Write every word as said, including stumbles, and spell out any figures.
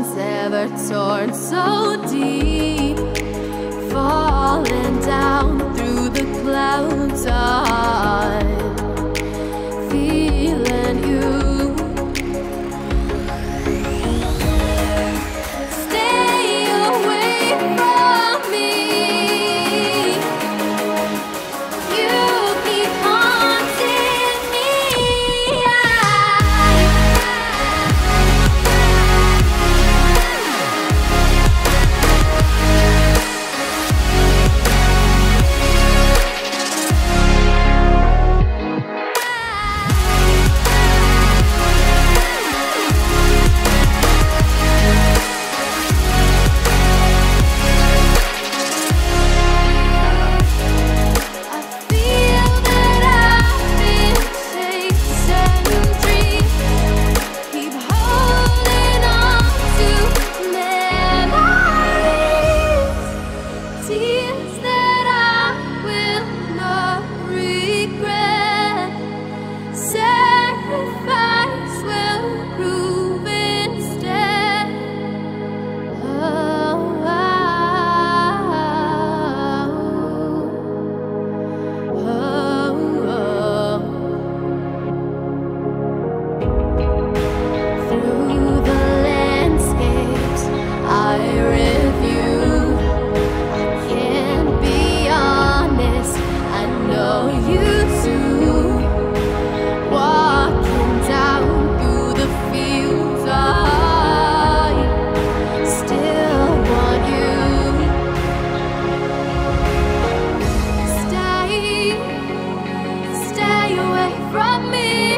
one's ever torn so deep, falling down through the clouds. I'm feeling you. Stay away from me. You keep haunting me. Tears that I will not regret. Sacrifice will prove instead. Oh, oh, oh, oh. Through the landscapes I review, you too, walking down through the fields. I still want you. Stay, stay away from me.